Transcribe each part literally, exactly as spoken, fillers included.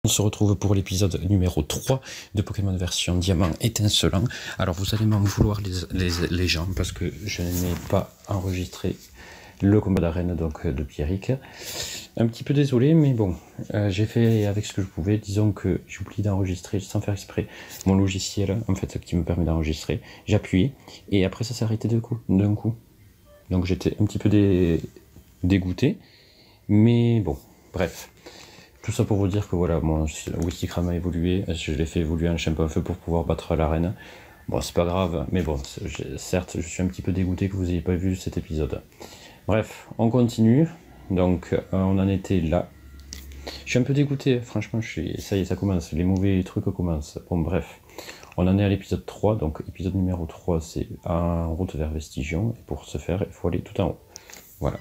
On se retrouve pour l'épisode numéro trois de Pokémon version Diamant étincelant. Alors vous allez m'en vouloir les, les, les gens parce que je n'ai pas enregistré le combat d'arène donc de Pierrick. Un petit peu désolé mais bon, euh, j'ai fait avec ce que je pouvais. Disons que j'ai oublié d'enregistrer sans faire exprès mon logiciel en fait qui me permet d'enregistrer. J'ai appuyé et après ça s'est arrêté d'un coup, d'un coup. Donc j'étais un petit peu dé... dégoûté. Mais bon, bref. Tout ça pour vous dire que voilà, mon Whiskycram a évolué, je l'ai fait évoluer en champion feu pour pouvoir battre l'arène. Bon, c'est pas grave, mais bon, certes, je suis un petit peu dégoûté que vous n'ayez pas vu cet épisode. Bref, on continue. Donc, euh, on en était là. Je suis un peu dégoûté, franchement, je suis... ça y est, ça commence, les mauvais trucs commencent. Bon, bref, on en est à l'épisode trois, donc épisode numéro trois, c'est en route vers Vestigion. Et pour ce faire, il faut aller tout en haut. Voilà.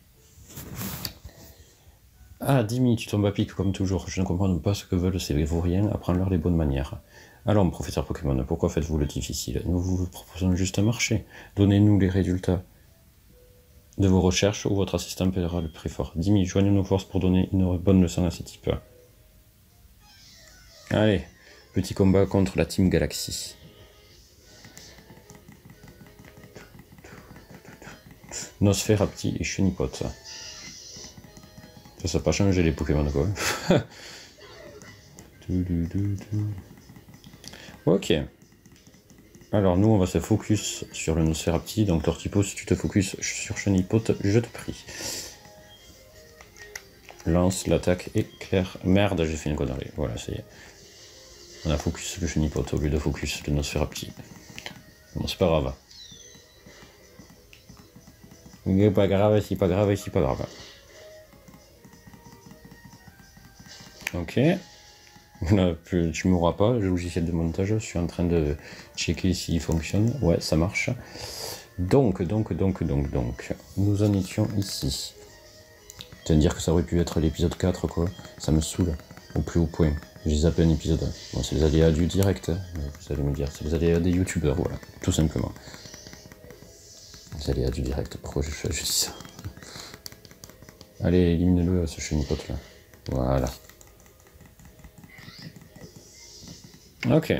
Ah, Dimi, tu tombes à pic comme toujours. Je ne comprends pas ce que veulent ces vauriens. Apprends-leur les bonnes manières. Alors, professeur Pokémon, pourquoi faites-vous le difficile? Nous vous proposons juste un marché. Donnez-nous les résultats de vos recherches ou votre assistant paiera le prix fort. Dimi, joignez nos forces pour donner une bonne leçon à ces types. Allez, petit combat contre la Team Galaxy. Nosferapti et Chenipote. Ça n'a pas changé les Pokémon quoi. Ok. Alors nous on va se focus sur le Nosferapti. Donc Tortipo, si tu te focus sur Chenipote, je te prie. Lance l'attaque éclair. Merde, j'ai fait une connerie. Voilà, c'est. On a focus le Chenipote au lieu de focus le Nosferapti. Bon, c'est pas grave. C'est pas grave, c'est pas grave, c'est pas grave. Ok, là, tu mourras pas, le logiciel de montage, je suis en train de checker s'il fonctionne. Ouais, ça marche. Donc, donc, donc, donc, donc, nous en étions ici. Tu vas me dire que ça aurait pu être l'épisode quatre, quoi. Ça me saoule, au plus haut point. J'ai zappé un épisode. Bon, c'est les aléas du direct, vous allez me dire. C'est les aléas des youtubeurs, voilà, tout simplement. Les aléas du direct, pourquoi je, je dis ça? Allez, élimine-le, ce Chenipote là. Voilà. Ok.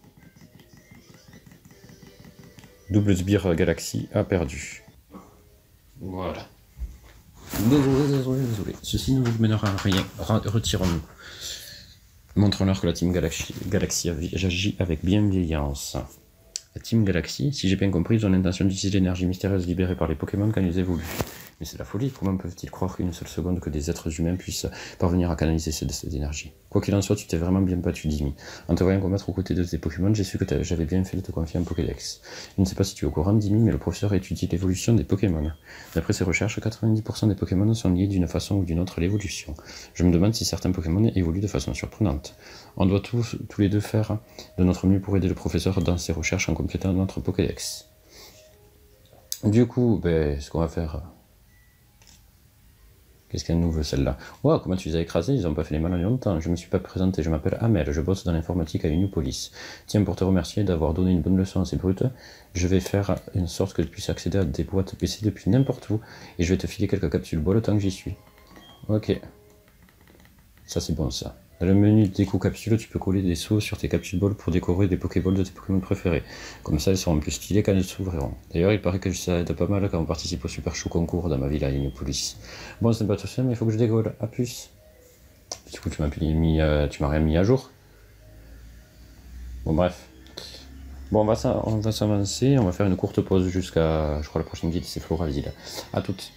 Double sbire Galaxy a perdu. Voilà. Désolé, désolé, désolé. Ceci ne vous mènera à rien. Retirons-nous. Montrons-leur que la Team Galaxy, Galaxy agit avec bienveillance. La Team Galaxy, si j'ai bien compris, ils ont l'intention d'utiliser l'énergie mystérieuse libérée par les Pokémon quand ils évoluent. Mais c'est la folie, comment peuvent-ils croire qu'une seule seconde que des êtres humains puissent parvenir à canaliser cette, cette énergie? Quoi qu'il en soit, tu t'es vraiment bien battu, Dimi. En te voyant combattre aux côtés de tes Pokémon, j'ai su que j'avais bien fait de te confier un Pokédex. Je ne sais pas si tu es au courant, Dimi, mais le professeur étudie l'évolution des Pokémon. D'après ses recherches, quatre-vingt-dix pour cent des Pokémon sont liés d'une façon ou d'une autre à l'évolution. Je me demande si certains Pokémon évoluent de façon surprenante. On doit tous, tous les deux faire de notre mieux pour aider le professeur dans ses recherches en complétant notre Pokédex. Du coup, ben, ce qu'on va faire... Qu'est-ce qu'elle nous veut celle-là? Wow, comment tu les as écrasés? Ils n'ont pas fait les malins longtemps. Je me suis pas présenté, je m'appelle Amel, je bosse dans l'informatique à Uniopolis. Tiens, pour te remercier d'avoir donné une bonne leçon à ces brutes, je vais faire une sorte que tu puisses accéder à des boîtes P C depuis n'importe où, et je vais te filer quelques capsules bol tant que j'y suis. Ok. Ça c'est bon ça. Dans le menu déco capsule, tu peux coller des sauts sur tes capsules bol pour décorer des Pokéballs de tes Pokémon préférés. Comme ça, elles seront plus stylées quand elles s'ouvriront. D'ailleurs, il paraît que ça aide pas mal quand on participe au super chou concours dans ma ville à Uniopolis. Bon, c'est pas tout ça, mais il faut que je décolle. A plus. Du coup, tu m'as mis, euh, tu m'as rien mis à jour. Bon, bref. Bon, on va s'avancer. On va faire une courte pause jusqu'à, je crois, la prochaine ville, c'est Floraville. À toutes.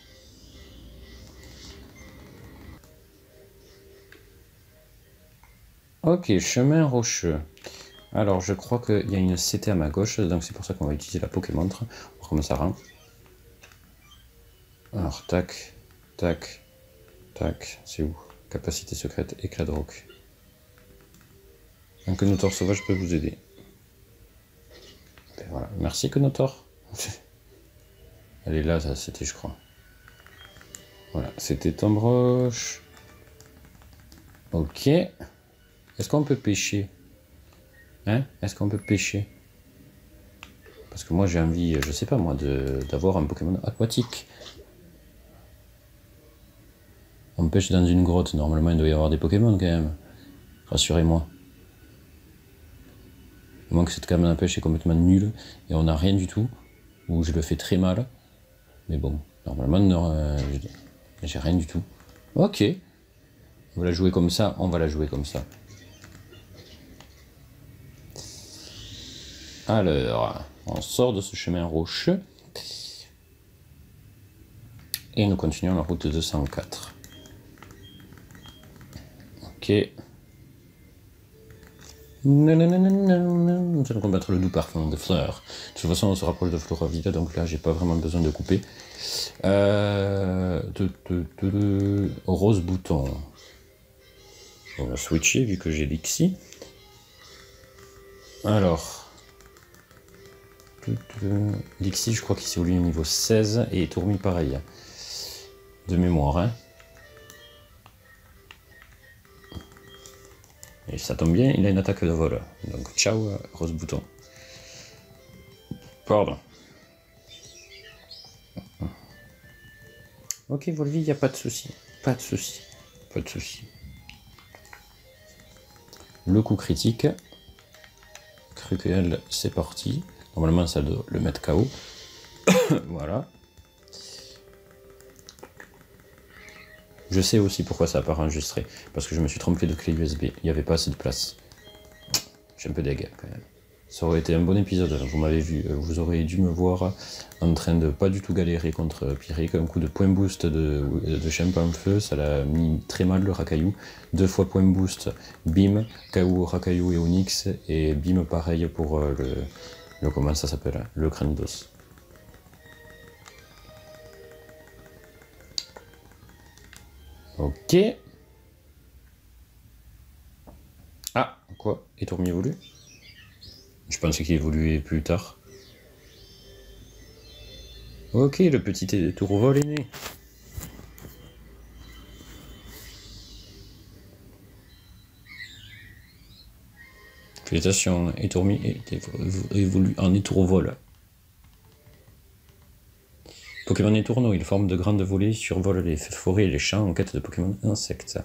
Ok, chemin rocheux. Alors, je crois qu'il y a une C T à ma gauche, donc c'est pour ça qu'on va utiliser la Pokémontre. On va voir comment ça rend. Alors, tac, tac, tac, c'est où? Capacité secrète, éclat de roc. Un Kenotor sauvage peut vous aider. Ben voilà, merci Kenotor. Elle est là, ça c'était, je crois. Voilà, c'était tombe roche. Ok. Est-ce qu'on peut pêcher? Hein? Est-ce qu'on peut pêcher? Parce que moi j'ai envie, je sais pas moi, d'avoir un Pokémon aquatique. On pêche dans une grotte, normalement il doit y avoir des Pokémon quand même. Rassurez-moi. À moins que cette canne à pêche est complètement nulle et on n'a rien du tout, ou je le fais très mal. Mais bon, normalement, non, euh, j'ai rien du tout. Ok. On va la jouer comme ça, on va la jouer comme ça. Alors, on sort de ce chemin rocheux. Et nous continuons la route deux cent quatre. Ok. Non, non, non, non, non, non. Nous allons combattre le doux parfum de fleurs. De toute façon, on se rapproche de Floravita, donc là, j'ai pas vraiment besoin de couper. Euh... Rose bouton. On va switcher vu que j'ai l'Ixi. Alors. L'Ixi, je crois qu'il s'est au niveau seize et Tourmi pareil. De mémoire, hein. Et ça tombe bien, il a une attaque de vol. Donc ciao, Rose bouton. Pardon. Ok, Volvi, il n'y a pas de souci. Pas de souci. Pas de souci. Le coup critique. Cruel, c'est parti. Normalement, ça doit le mettre K O. Voilà. Je sais aussi pourquoi ça n'a pas enregistré. Parce que je me suis trompé de clé U S B. Il n'y avait pas assez de place. J'ai un peu deg quand même. Ça aurait été un bon épisode. Vous m'avez vu. Vous auriez dû me voir en train de pas du tout galérer contre Pyric. Un coup de point boost de, de Champagne Feu. Ça l'a mis très mal le Rakaillou. Deux fois point boost. Bim. K O Rakaillou et Onyx. Et bim pareil pour le... le comment ça s'appelle? Le Cranidos. Ok. Ah, quoi? Et Tourmi évolue? Je pensais qu'il évoluait plus tard. Ok, le petit tourvol est né. Félicitations, et Tourmi évolue en étourvol. Pokémon étourneau, il forme de grandes volées, survole les forêts et les champs en quête de Pokémon insectes.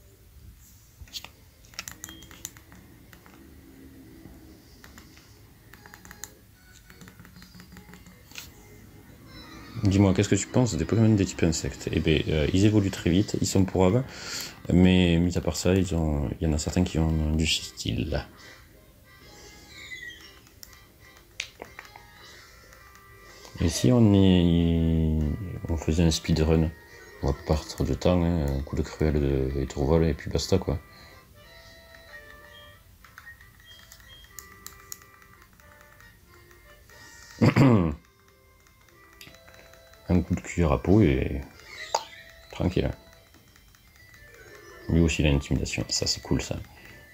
Dis-moi, qu'est-ce que tu penses des Pokémon des types insectes? Eh bien, euh, ils évoluent très vite, ils sont pourrables, mais mis à part ça, ils ont... il y en a certains qui ont du style. Et si on, y... on faisait un speedrun? On va pas perdre de temps, hein, un coup de cruel de étourvol et puis basta quoi. Un coup de cuillère à peau et tranquille. Lui aussi il a l'intimidation, ça c'est cool ça.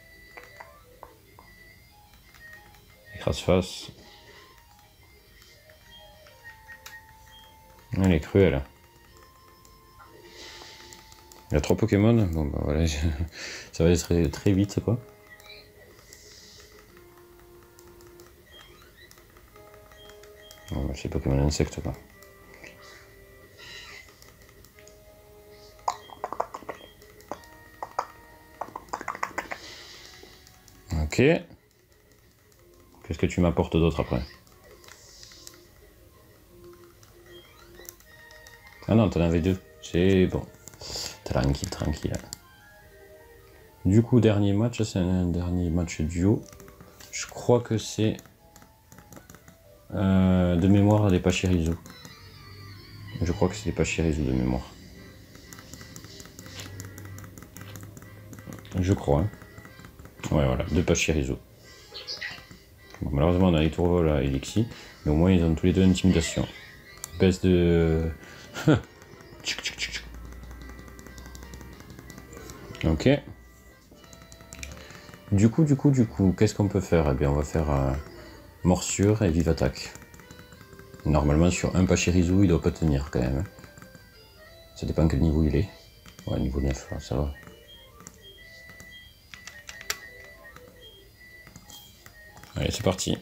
Écrase-face. Elle est cruelle. Il y a trois Pokémon, bon bah voilà, ça va être très, très vite quoi. Bon, bah, c'est Pokémon insecte quoi. Ok. Qu'est-ce que tu m'apportes d'autre après? Ah non, t'en avais deux. C'est bon. Tranquille, tranquille. Du coup, dernier match, c'est un dernier match duo. Je crois que c'est euh, de mémoire des Pachirisu. Je crois que c'est des Pachirisu de mémoire. Je crois. Hein. Ouais, voilà, deux Pachirisu. Bon, malheureusement, on a les tourvols à Elixir, mais au moins ils ont tous les deux intimidation. Baisse de. Ok. Du coup, du coup, du coup, qu'est-ce qu'on peut faire? Eh bien, on va faire euh, morsure et vive attaque. Normalement, sur un Pachirisu, il doit pas tenir quand même. Ça dépend quel niveau il est. Ouais, niveau neuf, ça va. Allez, c'est parti.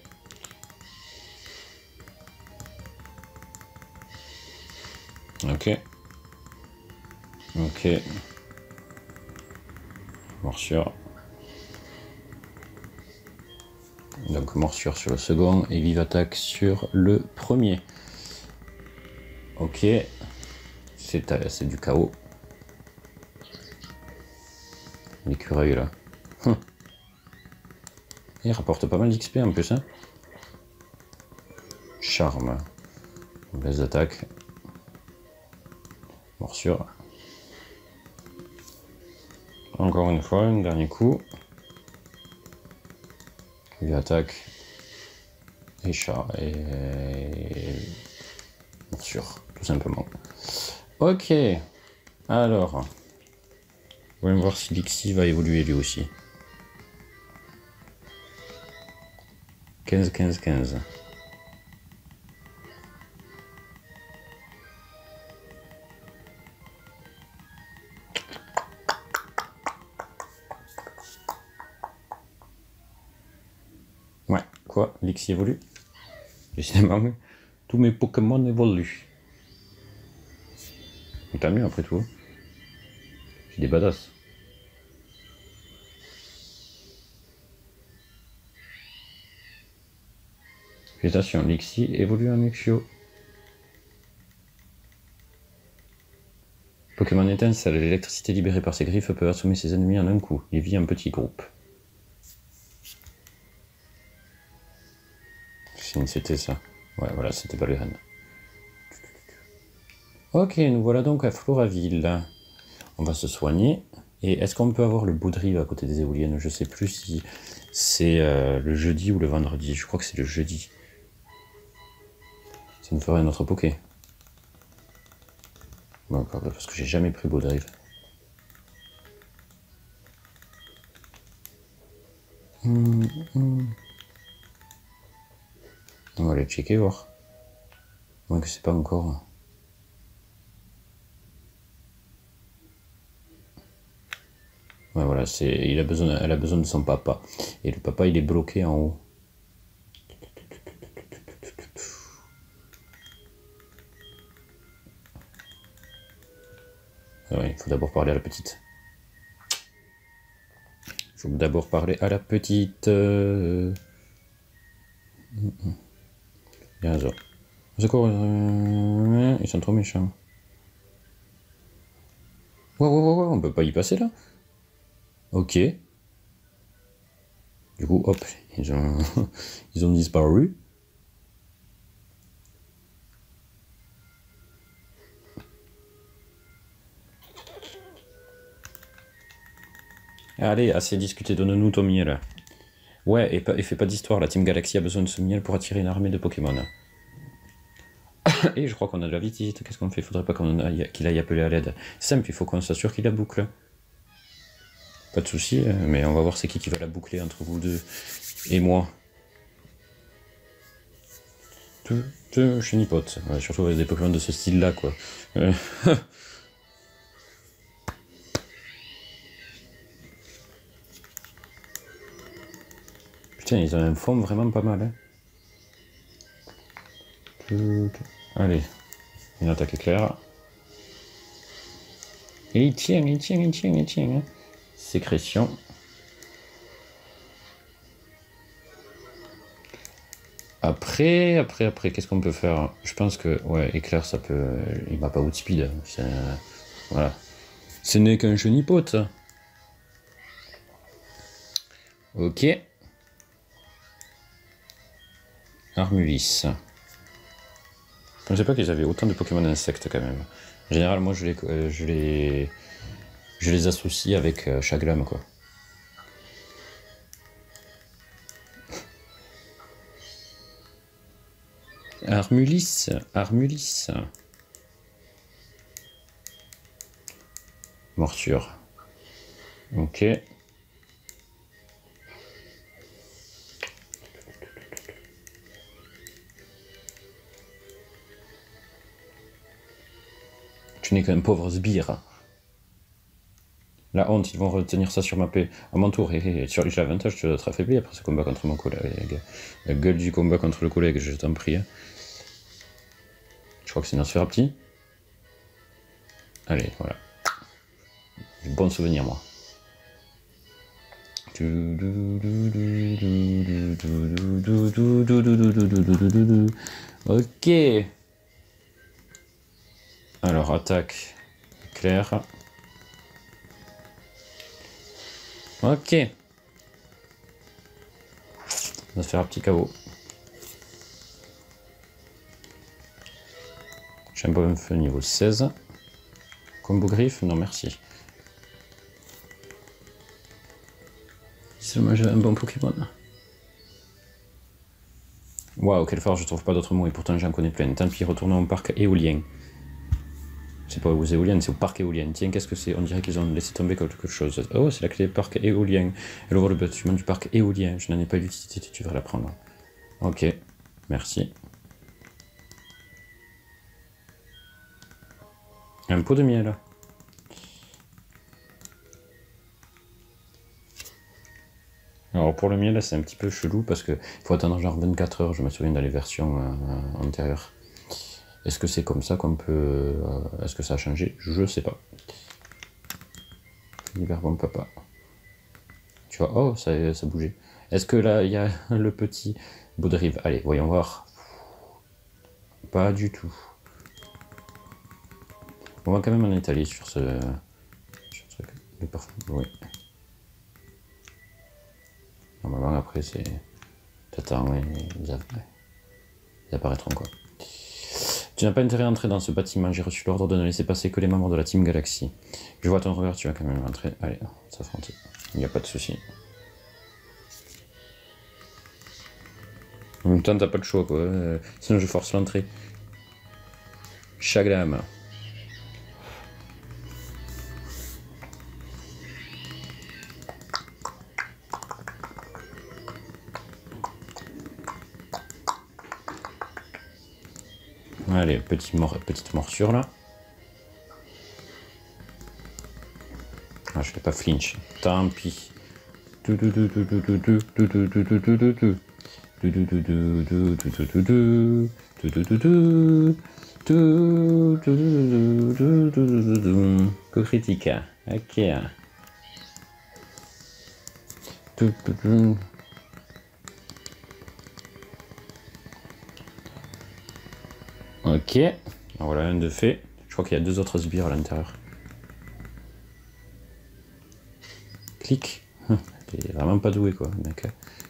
Ok. Ok. Morsure. Donc morsure sur le second et vive attaque sur le premier. Ok. C'est du chaos. L'écureuil là. Hum. Il rapporte pas mal d'X P en plus. Hein. Charme. Mauvaise attaque. Morsure. Encore une fois, un dernier coup. Lui attaque. Et chat. Et. Morsure, tout simplement. Ok. Alors. Voyons voir si Lixi va évoluer lui aussi. quinze, quinze, quinze. Ouais, quoi? Lixi évolue? Décidément, tous mes Pokémon évoluent. Tant mieux après tout. J'ai des badass. Félicitations, Lixi évolue en Luxio. Pokémon étincelle, l'électricité libérée par ses griffes peut assommer ses ennemis en un coup. Il vit en petits groupes. C'était ça. Ouais, voilà, c'était pas les reines. Ok, nous voilà donc à Floraville. On va se soigner. Et est-ce qu'on peut avoir le Boudrive à côté des éoliennes? Je sais plus si c'est euh, le jeudi ou le vendredi. Je crois que c'est le jeudi. Ça nous ferait notre Poké. Bon, parce que j'ai jamais pris Boudrive. Hum, hum. On va aller checker, voir. Moi que c'est pas encore. Ouais, voilà, c'est, il a besoin, elle a besoin de son papa. Et le papa, il est bloqué en haut. Ouais, il faut d'abord parler à la petite. Il faut d'abord parler à la petite. Euh... Bien ça. C'est quoi euh... Ils sont trop méchants. Ouais, ouais, ouais, ouais, on peut pas y passer là. Ok. Du coup, hop, ils ont, ils ont disparu. Allez, assez discuté, donne-nous ton miel. Ouais, et, et fais pas d'histoire, la Team Galaxy a besoin de ce miel pour attirer une armée de Pokémon. Et je crois qu'on a de la visite, qu'est-ce qu'on fait? Faudrait pas qu'on aille, qu'il aille appeler à l'aide. Simple, il faut qu'on s'assure qu'il la boucle. Pas de soucis, mais on va voir c'est qui qui va la boucler entre vous deux et moi. Je chenipote, ouais, surtout avec des Pokémon de ce style-là, quoi. Euh... Putain, ils ont un fond vraiment pas mal. Hein. Allez, une attaque éclair. Et il tient, il tient, il tient, il tient. Hein. Sécrétion. Après, après, après, qu'est-ce qu'on peut faire? Je pense que, ouais, éclair, ça peut... Il m'a pas outspeed. Voilà. Ce n'est qu'un chenipote. Ok. Armulis. Je ne sais pas qu'ils avaient autant de Pokémon insectes quand même. En général, moi je les, euh, je les, je les associe avec euh, Chaglam, quoi. Armulis, Armulis. Morsure. Ok. Tu n'es qu'un pauvre sbire. La honte, ils vont retenir ça sur ma paix. À mon tour, hé, hé, sur j'ai l'avantage, tu dois être affaibli après ce combat contre mon collègue. La gueule du combat contre le collègue, je t'en prie. Je crois que c'est Nosferapti. Allez, voilà. Bon souvenir, moi. Ok. Alors, attaque claire. Ok. On va se faire un petit K O. Champion feu niveau seize. Combo griffe, non merci. Si seulement j'ai un bon Pokémon. Waouh, quelle force, je trouve pas d'autres mots et pourtant j'en connais plein. Tant pis, retournons au parc éolien. C'est pas aux éoliennes, c'est au parc éolien. Tiens, qu'est-ce que c'est? On dirait qu'ils ont laissé tomber quelque chose. Oh, c'est la clé parc éolien. Elle ouvre le bâtiment du parc éolien. Je n'en ai pas l'utilité, tu devrais la prendre. Ok, merci. Un pot de miel. Alors pour le miel, c'est un petit peu chelou parce qu'il faut attendre genre vingt-quatre heures, je me souviens dans les versions euh, antérieures. Est-ce que c'est comme ça qu'on peut... Euh, Est-ce que ça a changé? Je sais pas. L'hiver bon papa. Tu vois, oh, ça, ça bougeait. Est-ce que là, il y a le petit bout de rive? Allez, voyons voir. Pas du tout. On va quand même en étaler sur ce... Sur ce truc. Le parfum, oui. Normalement, après, c'est... T'attends, et ils, ils apparaîtront, quoi. Tu n'as pas intérêt à entrer dans ce bâtiment. J'ai reçu l'ordre de ne laisser passer que les membres de la Team Galaxy. Je vois ton regard, tu vas quand même entrer. Allez, s'affronter. Il n'y a pas de souci. En même temps, t'as pas de choix, quoi. Euh, sinon, je force l'entrée. Chaglam. Allez, petit mor petite morsure là. Ah, je fais pas flinch. Tant pis. Coup critique. Ok. Ok, voilà un de fait. Je crois qu'il y a deux autres sbires à l'intérieur. Clic. Il est vraiment pas doué quoi, mec.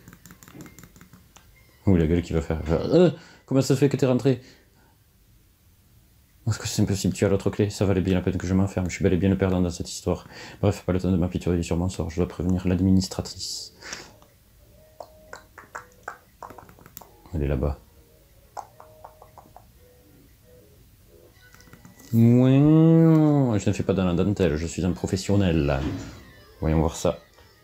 Ouh, la gueule qu'il va faire. Euh, comment ça se fait que t'es rentré? Est-ce que c'est impossible? Tu as l'autre clé. Ça valait bien la peine que je m'enferme. Je suis bel et bien le perdant dans cette histoire. Bref, pas le temps de m'apitoyer sur mon sort. Je dois prévenir l'administratrice. Elle est là-bas. Ouais, je ne fais pas dans la dentelle, je suis un professionnel. Voyons voir ça.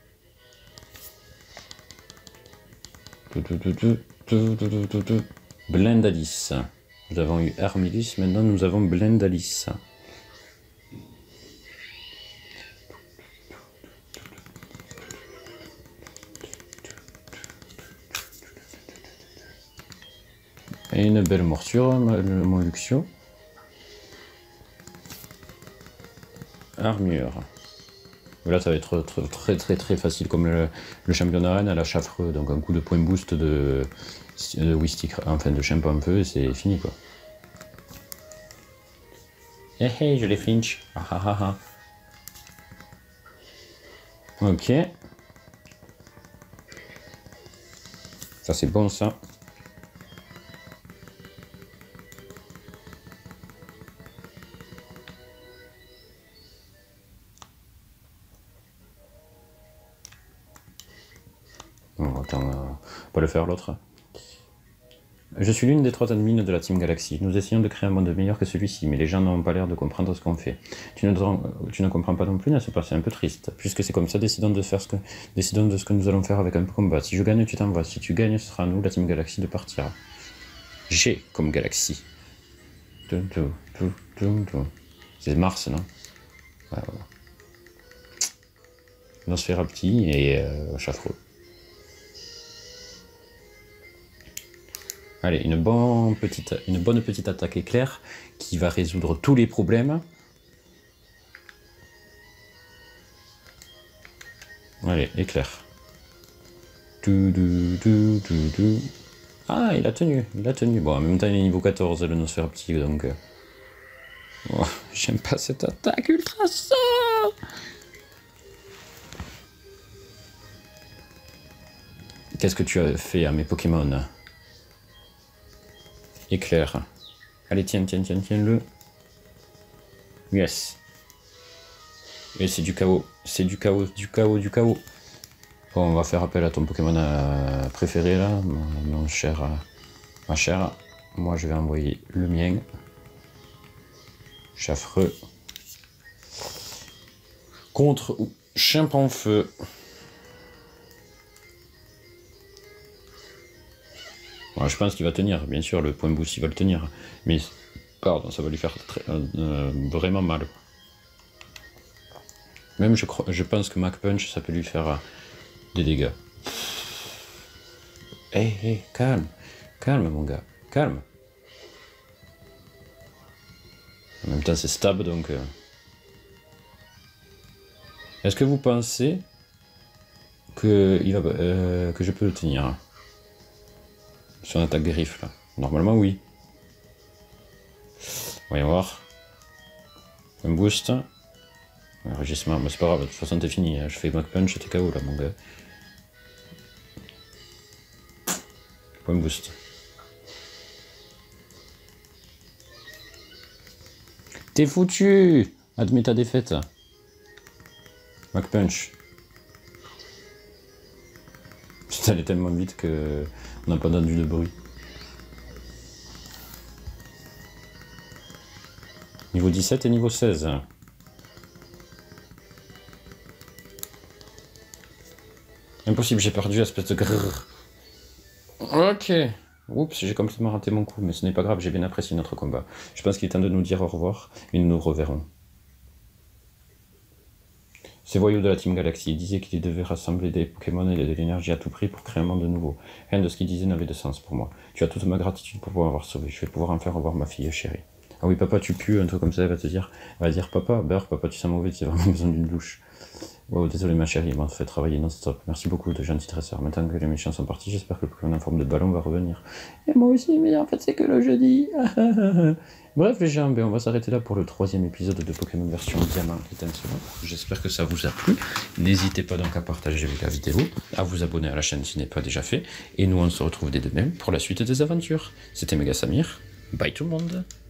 Blendalis. Nous avons eu Hermilus, maintenant nous avons Blendalis. Et une belle morsure, mon Luxio. Armure. Là, ça va être très très très, très facile, comme le, le champion d'arène à la chafreux, donc un coup de point boost de, de Wistik, enfin de champion en feu, et c'est fini quoi. Eh hey, hey, je les flinch. Ah ah ah ah. Ok. Ça c'est bon ça. Bon, attends, euh, pas le faire l'autre. Je suis l'une des trois admins de la Team Galaxy. Nous essayons de créer un monde meilleur que celui-ci, mais les gens n'ont pas l'air de comprendre ce qu'on fait. Tu ne, tu ne comprends pas non plus, n'est-ce pas? C'est un peu triste. Puisque c'est comme ça, décidons de, faire ce que, décidons de ce que nous allons faire avec un combat. Si je gagne, tu t'en vas. Si tu gagnes, ce sera à nous, la Team Galaxy, de partir. G comme Galaxy. C'est Mars, non? Ouais, voilà. Nosferapti et euh, Chafreux. Allez, une bonne, petite, une bonne petite attaque éclair qui va résoudre tous les problèmes. Allez, éclair. Du, du, du, du, du. Ah, il a tenu, il a tenu. Bon, en même temps, il est niveau quatorze, le Nosferapti, donc... Euh... Oh, j'aime pas cette attaque ultra sort. Qu'est-ce que tu as fait à mes Pokémon? Éclair. Allez, tiens, tiens, tiens, tiens-le. Yes. Et c'est du chaos. C'est du chaos, du chaos, du chaos. Bon, on va faire appel à ton Pokémon euh, préféré, là, mon, mon cher... Euh, ma chère. Moi, je vais envoyer le mien. Chaffreux. Contre Chimpanfeu. Bon, je pense qu'il va tenir, bien sûr, le point boost, il va le tenir. Mais, pardon, ça va lui faire très, euh, euh, vraiment mal. Même, je, crois, je pense que Mach Punch, ça peut lui faire euh, des dégâts. Hé, hey, hé, hey, calme. Calme, mon gars. Calme. En même temps, c'est stab, donc... Euh... Est-ce que vous pensez que, il va, euh, que je peux le tenir? Son attaque griffe, là. Normalement, oui. Voyons voir. Un boost. Un régissement, mais c'est pas grave, de toute façon, t'es fini. Je fais Mach Punch, t'es K O, là, mon gars. Point boost. T'es foutu! Admets ta défaite. Mach Punch. Ça allait tellement vite que on n'a pas entendu de bruit. Niveau dix-sept et niveau seize. Impossible, j'ai perdu, espèce de grrr. Ok. Oups, j'ai complètement raté mon coup, mais ce n'est pas grave, j'ai bien apprécié notre combat. Je pense qu'il est temps de nous dire au revoir, et nous nous reverrons. Ces voyous de la Team Galaxy disaient qu'ils devaient rassembler des Pokémon et de l'énergie à tout prix pour créer un monde nouveau. Rien de ce qu'ils disaient n'avait de sens pour moi. Tu as toute ma gratitude pour pouvoir avoir sauvé. Je vais pouvoir enfin revoir ma fille chérie. Ah oui, papa, tu pues, un truc comme ça, elle va te dire. Elle va dire, papa, beurre, papa, tu sens mauvais, tu as vraiment besoin d'une douche. Wow, désolé ma chérie, il m'a fait travailler non-stop. Merci beaucoup de gentil dresseur. Maintenant que les méchants sont partis, j'espère que le Pokémon en forme de ballon va revenir. Et moi aussi, mais en fait c'est que le jeudi. Bref les gens, ben, on va s'arrêter là pour le troisième épisode de Pokémon version Diamant étincelant. J'espère que ça vous a plu. N'hésitez pas donc à partager la vidéo, à vous abonner à la chaîne si ce n'est pas déjà fait. Et nous on se retrouve dès demain pour la suite des aventures. C'était Méga Samir. Bye tout le monde.